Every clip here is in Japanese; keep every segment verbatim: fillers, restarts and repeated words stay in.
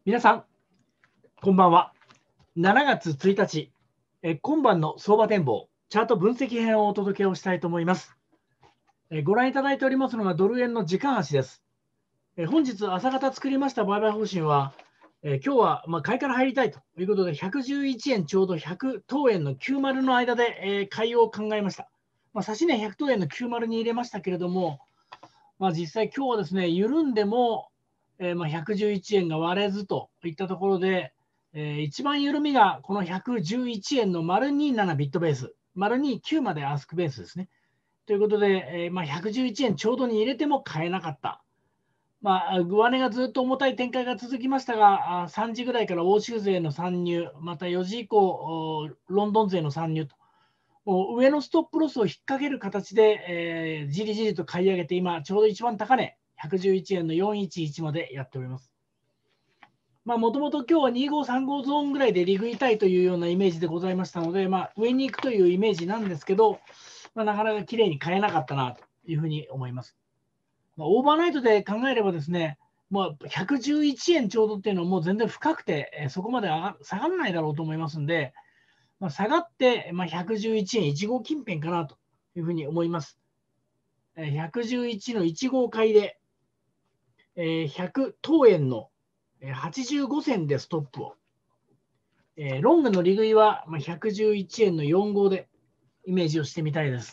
皆さん、こんばんは。しちがつついたち、え今晩の相場展望、チャート分析編をお届けをしたいと思います。えご覧いただいておりますのがドル円の時間足です。え本日朝方作りました売買方針は、え今日はまあ買いから入りたいということで、ひゃくじゅういちえんちょうどひゃくとうえんのきゅうじゅうの間で、え買いを考えました。まあ、差し値ひゃくとうえんのきゅうじゅうに入れましたけれども、まあ、実際今日はですね、緩んでも、えーまあひゃくじゅういちえんが割れずといったところで、えー、一番緩みがこのひゃくじゅういちえんの丸にじゅうななビットベース、丸にじゅうきゅうまでアスクベースですね。ということで、えーまあ、ひゃくじゅういちえんちょうどに入れても買えなかった。まあ、上値がずっと重たい展開が続きましたが、さんじぐらいから欧州勢の参入、またよじ以降、ロンドン勢の参入と、上のストップロスを引っ掛ける形で、えー、じりじりと買い上げて、今、ちょうど一番高値、ひゃくじゅういちえんのよんいちいちまでやっております。もともと今日はにごさんごゾーンぐらいで利食いたいというようなイメージでございましたので、まあ、上に行くというイメージなんですけど、まあ、なかなか綺麗に買えなかったなというふうに思います。まあ、オーバーナイトで考えればですね、もうひゃくじゅういちえんちょうどっていうのはもう全然深くて、えー、そこまで上が下がらないだろうと思いますんで、まあ、下がって、まあ、ひゃくじゅういちえんいちごう近辺かなというふうに思います。ひゃくじゅういちのいち号買いで、ひゃくとうえんのはちじゅうごせんでストップを。ロングの利食いはひゃくじゅういちえんのよん号でイメージをしてみたいです。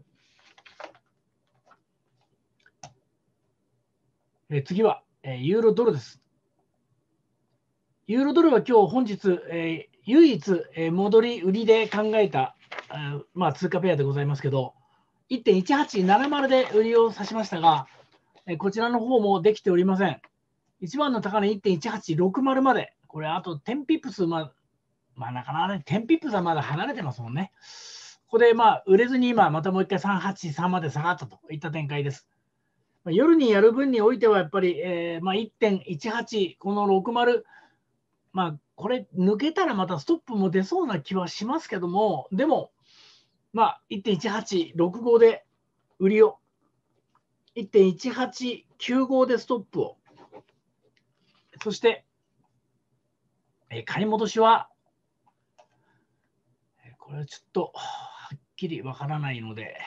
次はユーロドルです。ユーロドルは今日本日、唯一戻り売りで考えた、まあ、通貨ペアでございますけど、いってんいちはちななまる で売りを指しましたが、こちらの方もできておりません。一番の高値 いってんいちはちろくまる まで、これあとじゅうピップス、まあ、まあ、なかなかね、じゅうピップスはまだ離れてますもんね。ここでまあ売れずに今またもう一回さんはちさんまで下がったといった展開です。夜にやる分においてはやっぱり、えーまあ、いってんいちはち、このろくじゅう、まあ、これ抜けたらまたストップも出そうな気はしますけども、でも、まあ、いってんいちはちろく号で売りを、いってんいちはちきゅう号でストップを、そして、えー、買い戻しは、これはちょっとはっきりわからないので、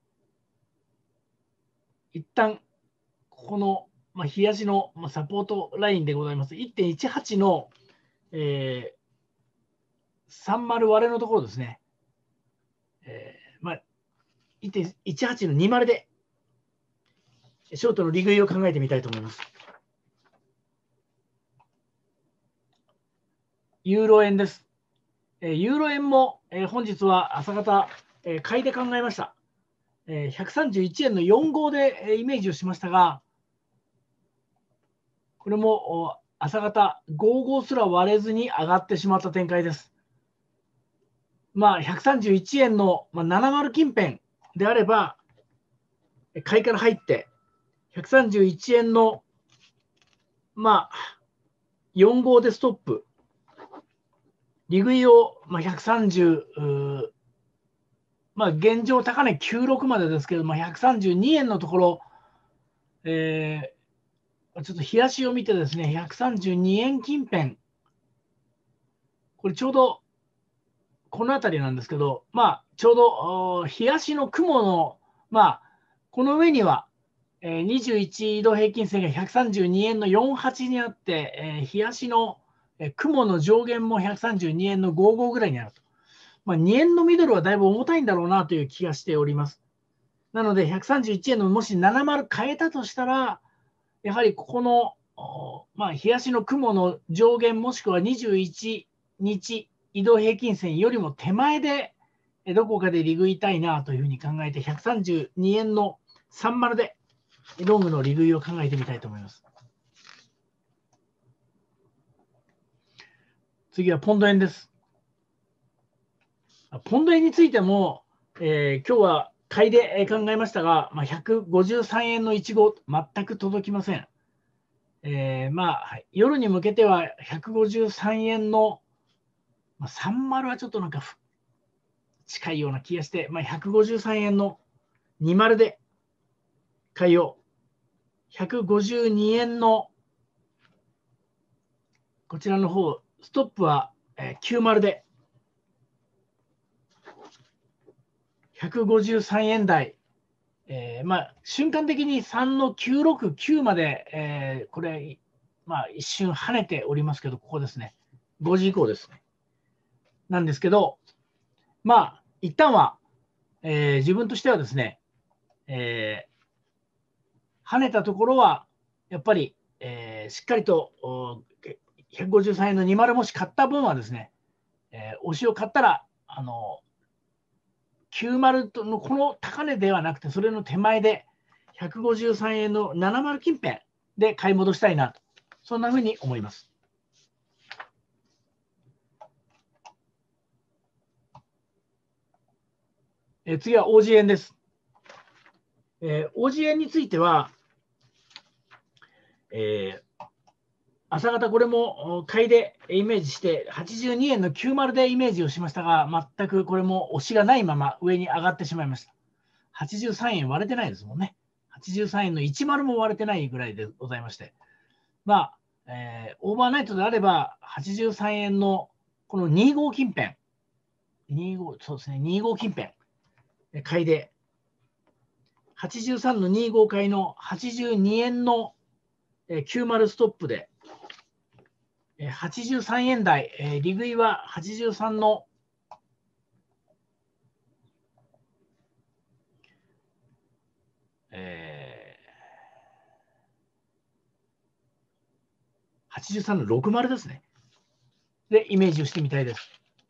一旦ここの、まあ、冷やしのサポートラインでございます。いってんいちはちの、えー、さんじゅう割れのところですね。えーまあ、いってんいちはちのにじゅうで、ショートの利食いを考えてみたいと思います。ユーロ円です。ユーロ円も本日は朝方買いで考えました。ひゃくさんじゅういちえんのよん号でイメージをしましたが、これも朝方ご号すら割れずに上がってしまった展開です。まあ、ひゃくさんじゅういちえんのななじゅう近辺であれば、買いから入って、ひゃくさんじゅういちえんの、まあ、よん号でストップ。利食いを、まあ、ひゃくさんじゅう、まあ、現状高値きゅうじゅうろくまでですけども、ひゃくさんじゅうにえんのところ、えー、ちょっと冷やしを見てですね、ひゃくさんじゅうにえん近辺、これちょうどこの辺りなんですけど、まあ、ちょうど冷やしの雲の、まあ、この上には、えー、にじゅういち移動平均線がひゃくさんじゅうにえんのよんじゅうはちにあって、えー、冷やしの、えー、雲の上限もひゃくさんじゅうにえんのごじゅうごぐらいにあると。まあ、にえんのミドルはだいぶ重たいんだろうなという気がしております。なので、ひゃくさんじゅういちえんのもしななじゅう変えたとしたら、やはりここの、まあ、冷やしの雲の上限もしくはにじゅういちにち移動平均線よりも手前でどこかで利食いたいなというふうに考えて、ひゃくさんじゅうにえんのさんじゅうでロングの利食いを考えてみたいと思います。次はポンド円です。ポンド円についても、えー、今日は買いで考えましたが、まあ、ひゃくごじゅうさんえんのいち号、全く届きません。えー、まあ、夜に向けてはひゃくごじゅうさんえんの、まあ、さんじゅうはちょっとなんか近いような気がして、まあ、ひゃくごじゅうさんえんのにじゅうで買いを、ひゃくごじゅうにえんのこちらの方、ストップは、えー、きゅうじゅうでひゃくごじゅうさんえん台、えーまあ、瞬間的にさんのきゅうろくきゅうまで、えー、これ、まあ、一瞬跳ねておりますけど、ここですね。ごじ以降ですね。なんですけど、まあ、一旦は、えー、自分としてはですね、えー、跳ねたところは、やっぱり、えー、しっかりとひゃくごじゅうさんえんのにじゅうもし買った分はですね、えー、押しを買ったら、あのきゅうじゅうのこの高値ではなくて、それの手前でひゃくごじゅうさんえんのななじゅう近辺で買い戻したいなと、そんなふうに思います。えー、次は オージー 円です。えー、オージー 円については、えー、朝方これも買いでイメージしてはちじゅうにえんのきゅうじゅうでイメージをしましたが、全くこれも押しがないまま上に上がってしまいました。はちじゅうさんえん割れてないですもんね。はちじゅうさんえんのじゅうも割れてないぐらいでございまして、まあ、えー、オーバーナイトであればはちじゅうさんえんのこのにじゅうご近辺、にじゅうご、そうですね、にじゅうご近辺、買いで、はちじゅうさんのにじゅうご買いのはちじゅうにえんのきゅうじゅうストップで、はちじゅうさんえん台、利食いははちじゅうさんのえー、はちじゅうさんのろくじゅうですね。で、イメージをしてみたいです。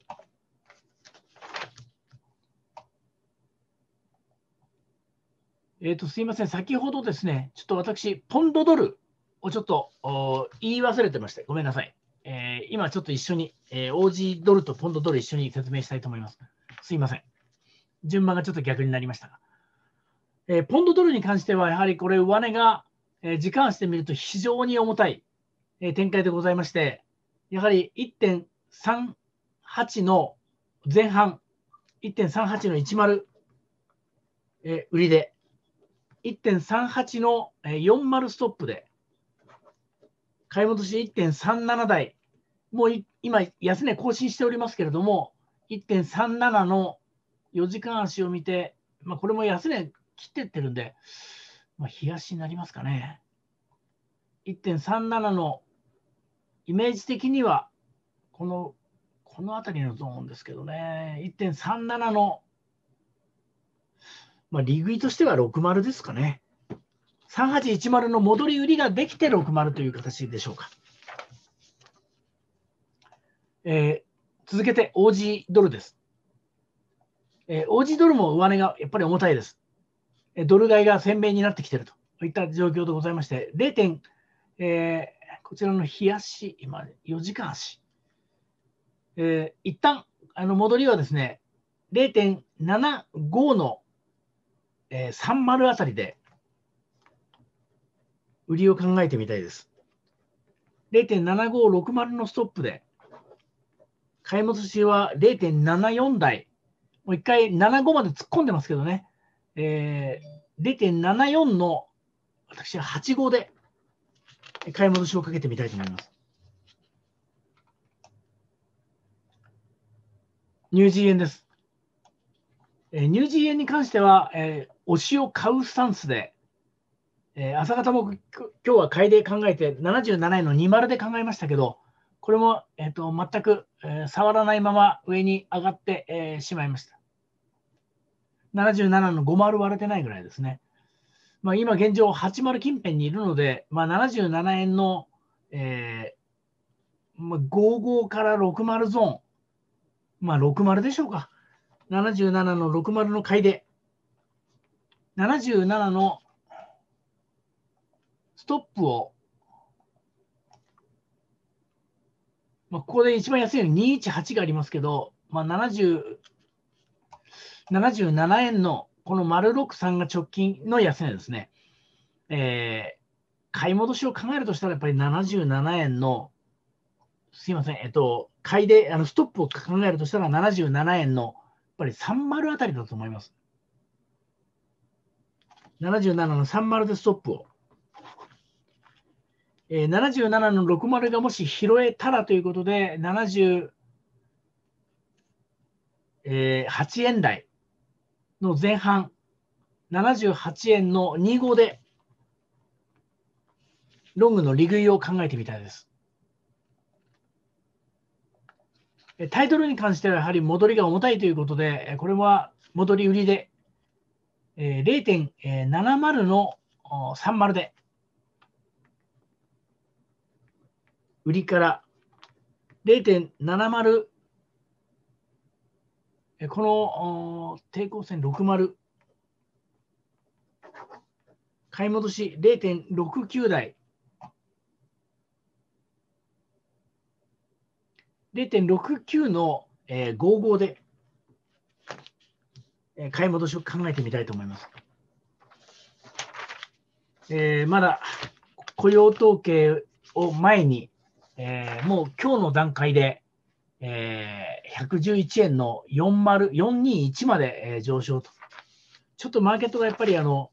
えっと、すいません。先ほどですね、ちょっと私、ポンドドルをちょっと言い忘れてまして、ごめんなさい。えー、今ちょっと一緒に、えー、オージー ドルとポンドドル一緒に説明したいと思います。すいません。順番がちょっと逆になりましたが。えー、ポンドドルに関しては、やはりこれ、上値が、えー、時間足で見ると非常に重たい、えー、展開でございまして、やはり いってんさんはち の前半、いってんさんはち のじゅう、えー、売りで、いってんさんはち のよんじゅうストップで、買い戻し いってんさんなな 台、もう今、安値更新しておりますけれども、いってんさんなな のよじかん足を見て、まあ、これも安値切ってってるんで、まあ、冷やしになりますかね。いってんさんなな のイメージ的には、この、この辺りのゾーンですけどね、いってんさんなな の、まあ、利食いとしてはろくじゅうですかね。さんはちいちまるの戻り売りができてろくじゅうという形でしょうか。えー、続けて オージー ドルです。えー、オージー ドルも上値がやっぱり重たいです。ドル買いが鮮明になってきているといった状況でございまして、れいてん、えー、こちらの冷やし、今、よじかん足、えー、一旦あの戻りはですね、れいてんななご の、えー、さんじゅうあたりで売りを考えてみたいです。れいてんななごろくまる のストップで、買い戻しは れいてんななよん 台、もう一回ななじゅうごまで突っ込んでますけどね、えー、れいてんななよん の私ははちじゅうごで買い戻しをかけてみたいと思います。ニュージー円です。えー、ニュージー円に関しては、えー、押しを買うスタンスで、えー、朝方も今日は買いで考えてななじゅうななえんのにじゅうで考えましたけど、これも、えー、と全く、えー、触らないまま上に上がって、えー、しまいました。ななじゅうななのごじゅう割れてないぐらいですね。まあ、今現状はちじゅう近辺にいるので、まあ、ななじゅうななえんの、えーまあ、ごじゅうごからろくじゅうゾーン、まあ、ろくじゅうでしょうか。ななじゅうななのろくじゅうの買いで、ななじゅうななのストップを、まあ、ここで一番安いのににひゃくじゅうはちがありますけど、まあ、ななじゅう、ななじゅうななえんのこの丸ろくさんが直近の安値ですね。えー、買い戻しを考えるとしたらやっぱりななじゅうななえんの、すいません、えっと、買いであのストップを考えるとしたらななじゅうななえんのやっぱりさんじゅうあたりだと思います。ななじゅうななのさんじゅうでストップを。 えー、ななじゅうななのろくじゅうがもし拾えたらということで、ななじゅうはちえん台の前半、ななじゅうはちえんのにじゅうごで、ロングの利食いを考えてみたいです。タイトルに関してはやはり戻りが重たいということで、これは戻り売りで、れいてんななまる のさんじゅうで、売りから れいてんななまる、この抵抗線ろくじゅう、買い戻し れいてんろくきゅう 台、れいてんろくきゅう のごじゅうごで買い戻しを考えてみたいと思います。えー、まだ雇用統計を前に、えー、もう今日の段階で、えー、ひゃくじゅういちえんのよんじゅう、よんにいちまで、えー、上昇と。ちょっとマーケットがやっぱりあの、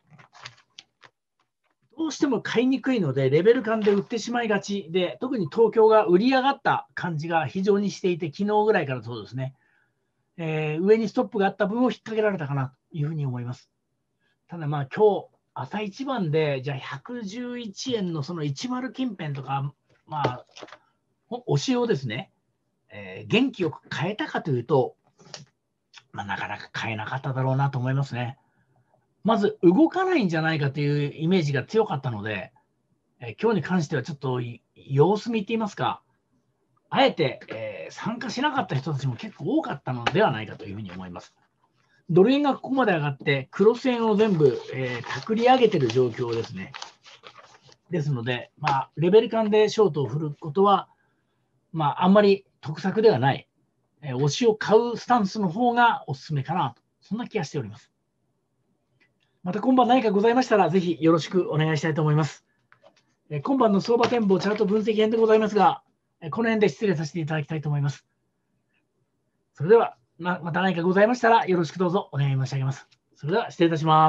どうしても買いにくいので、レベル感で売ってしまいがちで、特に東京が売り上がった感じが非常にしていて、昨日ぐらいからそうですね、えー、上にストップがあった分を引っ掛けられたかなというふうに思います。ただまあ今日、朝一番で、じゃあひゃくじゅういちえんのそのいちじゅう近辺とか、まあ、押しをですね、えー、元気よく変えたかというと、まあ、なかなか変えなかっただろうなと思いますね。まず動かないんじゃないかというイメージが強かったので、えー、今日に関してはちょっと様子見って言いますか、あえて、えー、参加しなかった人たちも結構多かったのではないかというふうに思います。ドル円がここまで上がって、クロス円を全部、えー、たくり上げている状況ですね。ですので、まあ、レベル感でショートを振ることは、まあ、あんまり得策ではない、えー、押しを買うスタンスの方がおすすめかなと、そんな気がしております。また今晩何かございましたら、ぜひよろしくお願いしたいと思います。えー、今晩の相場展望チャート分析編でございますが、えー、この辺で失礼させていただきたいと思います。それでは、ま, また何かございましたらよろしくどうぞお願い申し上げます。それでは失礼いたします。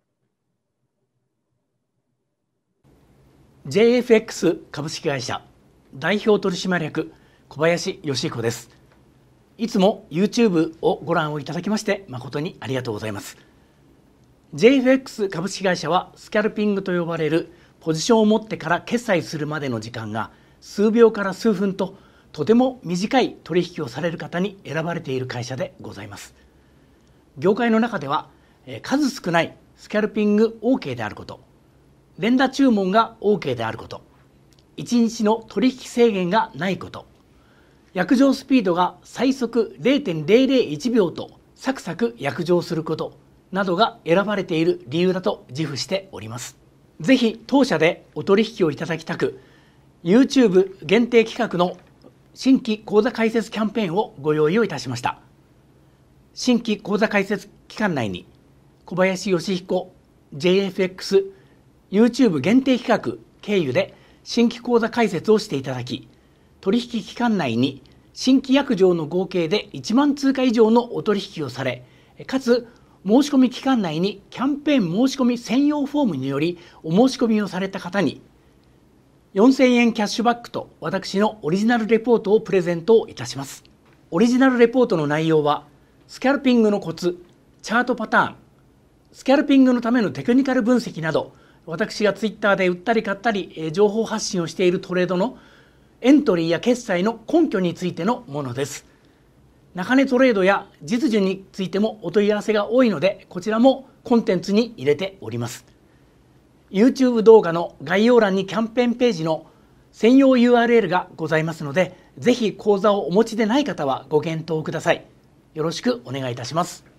ジェイエフエックス 株式会社代表取締役小林義彦です。いつも YouTube をご覧をいただきまして誠にありがとうございます。ジェイエフエックス 株式会社はスキャルピングと呼ばれるポジションを持ってから決済するまでの時間が数秒から数分ととても短い取引をされる方に選ばれている会社でございます。業界の中では数少ないスキャルピング OK であること、連打注文が OK であること、いちにちの取引制限がないこと、約定スピードが最速 れいてんぜろぜろいち 秒とサクサク約定することなどが選ばれている理由だと自負しております。ぜひ当社でお取引をいただきたく、YouTube 限定企画の新規口座開設キャンペーンをご用意をいたしました。新規口座開設期間内に小林義彦 ジェイエフエックス YouTube 限定企画経由で新規口座開設をしていただき、取引期間内に新規約定の合計でいちまん通貨以上のお取引をされ、かつ申し込み期間内にキャンペーン申し込み専用フォームによりお申し込みをされた方によんせんえんキャッシュバックと私のオリジナルレポートをプレゼントいたします。オリジナルレポートの内容は、スキャルピングのコツ、チャートパターン、スキャルピングのためのテクニカル分析など、私がツイッターで売ったり買ったり情報発信をしているトレードのエントリーや決済の根拠についてのものです。中値トレードや実需についてもお問い合わせが多いので、こちらもコンテンツに入れております。YouTube 動画の概要欄にキャンペーンページの専用 ユーアールエル がございますので、ぜひ口座をお持ちでない方はご検討ください。よろしくお願いいたします。